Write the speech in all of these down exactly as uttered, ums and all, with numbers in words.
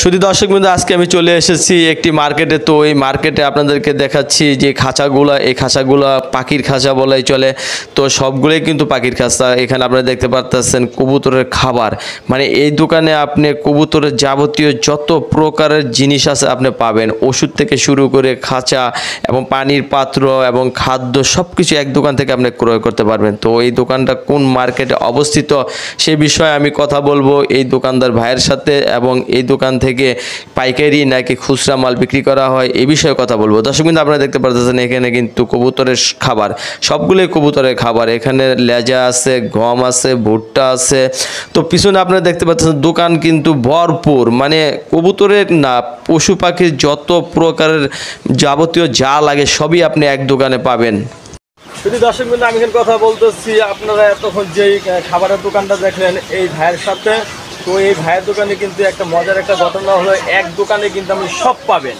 শুধু দর্শক বিন্দু আজকে আমি চলে এসেছি একটি মার্কেটে। তো এই মার্কেটে আপনাদেরকে দেখাচ্ছি যে খাঁচাগুলা, এই খাঁচাগুলা পাখির খাঁচা বলাই চলে। তো সবগুলোই কিন্তু পাখির খাঁচা। এখানে আপনারা দেখতে পাচ্ছেন কবুতরের খাবার, মানে এই দোকানে আপনি কবুতরের যাবতীয় যত প্রকারের জিনিস আছে আপনি পাবেন, ওষুধ থেকে শুরু করে খাঁচা এবং পানির পাত্র এবং খাদ্য সব কিছু এক দোকান থেকে আপনি ক্রয় করতে পারবেন। তো এই দোকানটা কোন মার্কেটে অবস্থিত সে বিষয়ে আমি কথা বলবো এই দোকানদার ভাইয়ের সাথে, এবং এই দোকান থেকে পাইকারি নাকি খুচরা মাল বিক্রি করা হয় এই বিষয়ে কথা বলবো। দর্শক কিন্তু আপনারা দেখতে পাচ্ছেন এখানে কিন্তু কবুতরের খাবার, সবগুলোই কবুতরের খাবার। এখানে লেজা আছে, গম আছে, ভুট্টা আছে। তো পিছনে আপনারা দেখতে পাচ্ছেন দোকান কিন্তু ভরপুর, মানে কবুতরের না পশু পাখির যত প্রকারের যাবতীয় যা লাগে সবই আপনি এক দোকানে পাবেন। যদি দর্শক বিন্দু আমি এখানে কথা বলতেছি, আপনারা এতক্ষণ যেই খাবারের দোকানটা দেখলেন এই ভাইয়ের সাথে, তো এই ভাইয়ের দোকানে কিন্তু একটা মজার একটা ঘটনা হলো, এক দোকানে কিন্তু আপনি সব পাবেন।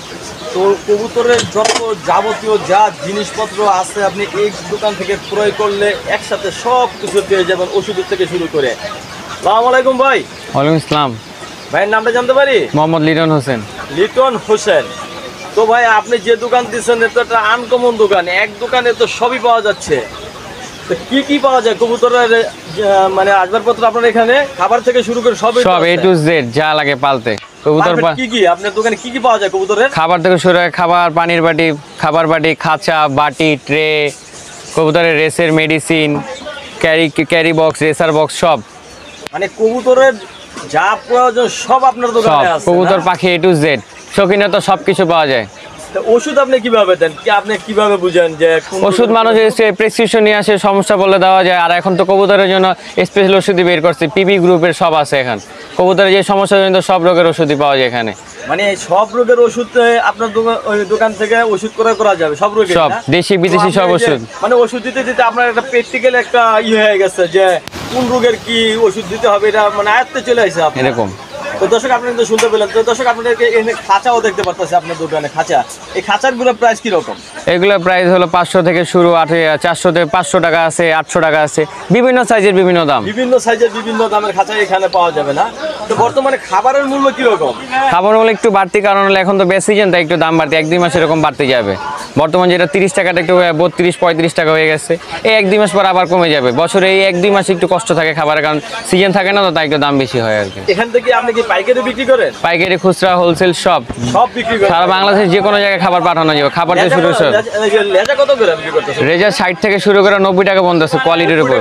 তো কবুতরের যত যাবতীয় যা জিনিসপত্র আছে আপনি এই দোকান থেকে ক্রয় করলে একসাথে সব কিছু পেয়ে যাবেন, ওষুধ থেকে শুরু করে। আসসালামু আলাইকুম ভাই। ওয়ালাইকুম আসসালাম। ভাইয়ের নামটা জানতে পারি? মোহাম্মদ লিটন হোসেন। লিটন হোসেন। তো ভাই আপনি যে দোকান দিচ্ছেন এটা একটা আনকমন দোকান, এক দোকানে তো সবই পাওয়া যাচ্ছে। তো কি কি পাওয়া যায় কবুতরের মানে আসবাবপত্র আপনার এখানে? খাবার থেকে শুরু করে সব সব এ টু জেড যা লাগে পালতে। কবুতর কি কি আপনার দোকানে কি কি পাওয়া যায় কবুতরের? খাবার থেকে শুরু করে খাবার, পানির বাটি, খাবার বাটি, খাঁচা, বাটি, ট্রে, কবুতরের রেসের medicine, carry carry box, racer box, সব মানে কবুতরের যা প্রয়োজন সব আপনার দোকানে আছে। কবুতর পাখি এ টু জেড শৌখিনত সব কিছু পাওয়া যায়। ওষুধ আপনি কিভাবে দেন, কি আপনি কিভাবে বুঝেন যে ওষুধ মানুষ এসে প্রেসক্রিপশন নিয়ে আসে, সমস্যা বলে দেওয়া যায়। আর এখন তো কবুতরের জন্য স্পেশাল ওষুধই বের করছে, পিবি গ্রুপের সব আছে এখন। কবুতরের যে সমস্যা জন্য সব রোগের ওষুধই পাওয়া যায় এখানে। মানে সব রোগের ওষুধ আপনার দোকান থেকে ওষুধ ক্রয় করা যাবে, সব রোগের, সব দেশি বিদেশি সব ওষুধ। মানে ওষুধ দিতে দিতে আপনার একটা প্র্যাকটিক্যাল একটা ই হয়ে গেছে যে কোন রোগের কি ওষুধ দিতে হবে, এটা মানে আয়ত্তে চলে আসছে এরকম। তো দর্শক আপনি কিন্তু শুনতে পেলেন। তো দর্শক আপনাদেরকে এখানে খাঁচাও দেখতে পারতেছে আপনার দোকানে খাঁচা। এই খাঁচারগুলোর প্রাইস কিরকম? এগুলোর প্রাইস হলো পাঁচশো থেকে শুরু, আট চারশো থেকে পাঁচশো টাকা আছে, আটশো টাকা আছে, বিভিন্ন সাইজের বিভিন্ন দাম। বিভিন্ন সাইজের বিভিন্ন দামের খাঁচা এখানে পাওয়া যাবে না। তো বর্তমানে খাবারের মূল্য কিরকম? খাবার মূল্য একটু বাড়তি, কারণ হলো এখন তো বেশ সিজন, তাই একটু দাম বাড়তি, এক দুই মাস এরকম বাড়তে যাবে। বর্তমান যেটা তিরিশ টাকাটা একটু বত্রিশ পঁয়ত্রিশ টাকা হয়ে গেছে, এই এক দুই মাস পর আবার কমে যাবে। বছরে এই এক দুই মাস একটু কষ্ট থাকে খাবারের, কারণ সিজন থাকে না, তো তাই একটু দাম বেশি হয় আর কি। এখান থেকে আপনি কি পাইকারি বিক্রি করেন? পাইকারি, খুচরা, হোলসেল সব সব বিক্রি করেন? সারা বাংলাদেশের যে কোনো জায়গায় খাবার পাঠানো যাবে। খাবার থেকে শুরু সব। লেজা কত করে বিক্রি করতেছেন? রেজা ষাট থেকে শুরু করে নব্বই টাকা পর্যন্ত আছে, কোয়ালিটির উপর।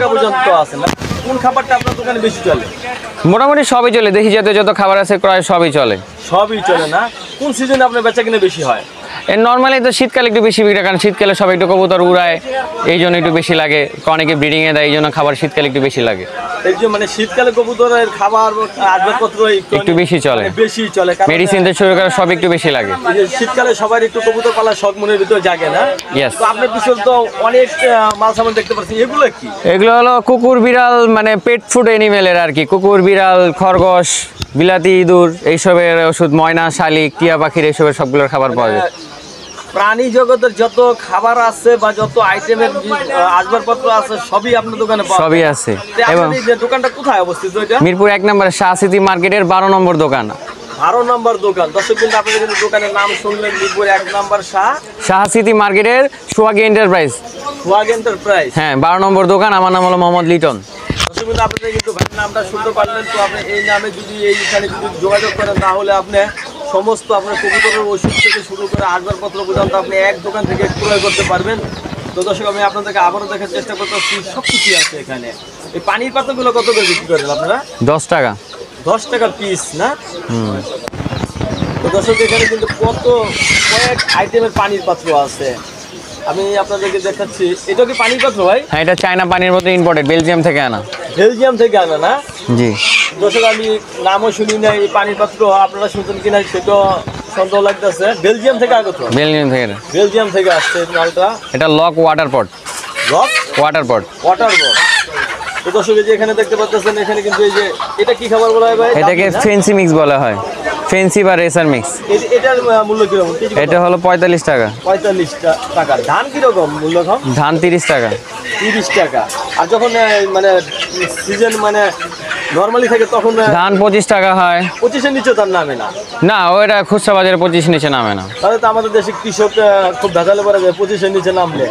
কোন খাবারটা আপনার দোকানে বেশি চলে? মোটামুটি সবই চলে, দেশি জাতীয় যত খাবার আছে ক্রয় সবই চলে। সবই চলে না? কোন সিজনে আপনার বেচা কিনে বেশি হয়? এর নর্মালি তো শীতকালে একটু বেশি বিক্রি, কারণ শীতকালে সবাই একটু কবুতর উড়ায়, এই জন্য একটু বেশি লাগে। অনেকে ব্রিডিংয়ে দেয়, এই জন্য খাবার শীতকালে একটু বেশি লাগে। এই যে মানে শীতকালে কবুতরের খাবার আসবাবপত্র একটু বেশি চলে, বেশি চলে, মেডিসিন থেকে শুরু করে সব একটু বেশি লাগে। শীতকালে সবার একটু কবুতর পালার শখ মনের ভিতরে জাগে না? ইয়েস। তো আপনার পিছনে তো অনেক মাল সামান দেখতে পাচ্ছি, এগুলো কি? এগুলো হলো কুকুর, বিড়াল, মানে পেট ফুড অ্যানিমেলের আর কি। কুকুর, বিড়াল, খরগোশ, বিলাতি, ইঁদুর, এইসবের ওষুধ, ময়না, শালিক, টিয়া পাখির, এইসবের সবগুলোর খাবার পাওয়া যায়। প্রাণী জগতের যত খাবার আছে বা যত আইটেমের আসবাবপত্র আছে সবই আপনার দোকানে পাওয়া যায়? সবই আছে। এবং এই দোকানটা কোথায় অবস্থিত? এটা মিরপুর এক নম্বর শাহ সিটি মার্কেটের বারো নম্বর দোকান। বারো নম্বর দোকান। দর্শক কিন্তু আপনাদের কিন্তু দোকানের নাম শুনলেন, মিরপুর এক নম্বর শাহ শাহ সিটি মার্কেটের সোহাগ এন্টারপ্রাইজ। সোহাগ এন্টারপ্রাইজ, হ্যাঁ, বারো নম্বর দোকান। আমার নাম হলো মোহাম্মদ লিটন। দর্শক কিন্তু আপনাদের কিন্তু ভাইয়ের নামটা শুনতে পারলেন। তো আপনি এই নামে যদি এইখানে যদি যোগাযোগ করেন, তাহলে আপনি সমস্ত আপনার কবুতরের ওষুধ থেকে শুরু করে আসবাবপত্র পর্যন্ত আপনি এক দোকান থেকে ক্রয় করতে পারবেন। তো দর্শক আমি আপনাদেরকে আবারও দেখার চেষ্টা করতেছি, সব কিছু আছে এখানে। এই পানির পাত্রগুলো কত করে বিক্রি করেন আপনারা? দশ টাকা। দশ টাকা পিস না? তো দর্শক এখানে কিন্তু কত কয়েক আইটেমের পানির পাত্র আছে, আমি আপনাদেরকে দেখাচ্ছি। এটা কি পানির পাত্র ভাই? হ্যাঁ, এটা চায়না পানির মতো ইম্পোর্টেড, বেলজিয়াম থেকে আনা। বেলজিয়াম থেকে আনা না? জি। দর্শক আমি নামও শুনি না, এই পানির পাত্র আপনারা শুনছেন কিনা সেটা সন্দেহ লাগতেছে। বেলজিয়াম থেকে আগত? বেলজিয়াম থেকে। বেলজিয়াম থেকে আসছে এই মালটা। এটা lock water pot. Lock water pot. Water pot. তো দর্শক এই যে এখানে দেখতে পাচ্ছেন, এখানে কিন্তু এই যে এটা কি খাবার বলা হয় ভাই? এটাকে ফেন্সি মিক্স বলা হয়, ফেন্সি বা রেসার মিক্স। এটার মূল্য কিরকম? এটা হলো পঁয়তাল্লিশ টাকা। পঁয়তাল্লিশ টাকা। ধান কিরকম মূল্য? ধান তিরিশ টাকা। তিরিশ টাকা। আর যখন মানে সিজন মানে নর্মালি থাকে তখন ধান পঁচিশ টাকা হয়। পঁচিশের নিচে তার নামে না? না, ওইটা খুচরা বাজারে পঁচিশ নিচে নামে না। তাহলে তো আমাদের দেশে কৃষক আহ, খুব ভেজালে পড়ে যায় পঁচিশের নিচে নামলে।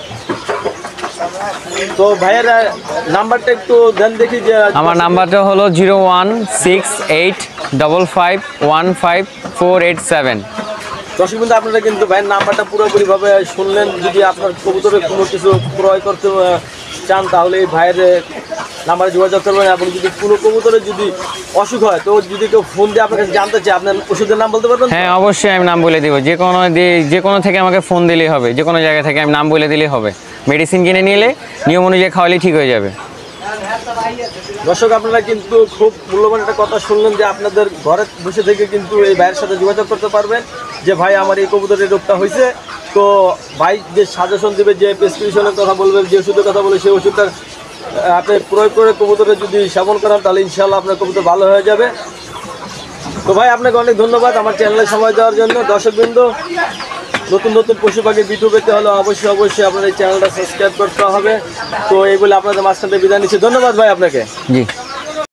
তো ভাইয়ের আহ, নাম্বারটা একটু দেন দেখি। যে আমার নাম্বারটা হলো zero one six eight double five one five four eight seven. দর্শক বিন্দু, আপনারা কিন্তু ভাইয়ের নাম্বারটা পুরোপুরিভাবে শুনলেন। যদি আপনার কবুতরের কোনো কিছু ক্রয় করতে আহ, চান তাহলে এই ভাইয়ের নাম্বারে যোগাযোগ করবেন। এবং যদি কোনো কবুতরের যদি অসুখ হয় তো যদি কেউ ফোন দিয়ে আপনার কাছে জানতে চায়, আপনার ওষুধের নাম বলতে পারবেন? হ্যাঁ, অবশ্যই আমি নাম বলে দিব। যে কোনো দিয়ে- যে কোনো থেকে আমাকে ফোন দিলেই হবে, যে কোনো জায়গা থেকে আমি নাম বলে দিলেই হবে। মেডিসিন কিনে নিলে নিয়ম অনুযায়ী খাওয়ালেই ঠিক হয়ে যাবে। দর্শক, আপনারা কিন্তু খুব মূল্যবান একটা কথা শুনলেন যে আপনাদের ঘরে বসে থেকে কিন্তু এই ভাইয়ের সাথে যোগাযোগ করতে পারবেন যে ভাই আমার এই কবুতরের রোগটা হয়েছে। তো ভাই যে সাজেশন দেবে, যে প্রেসক্রিপশনের কথা বলবেন, যে ওষুধের কথা বলবে, সেই ওষুধটা আপনি প্রয়োগ করে কবুতরে যদি সেবন করান তাহলে ইনশাল্লাহ আপনার কবুতর ভালো হয়ে যাবে। তো ভাই আপনাকে অনেক ধন্যবাদ আমার চ্যানেলে সময় দেওয়ার জন্য। দর্শকবৃন্দ, নতুন নতুন পশু পাখির ভিডিও পেতে হলে অবশ্যই অবশ্যই আপনার এই চ্যানেলটা সাবস্ক্রাইব করতে হবে। তো এই বলে আপনাদের মাঝখান থেকে বিদায় নিচ্ছি। ধন্যবাদ ভাই আপনাকে। জি।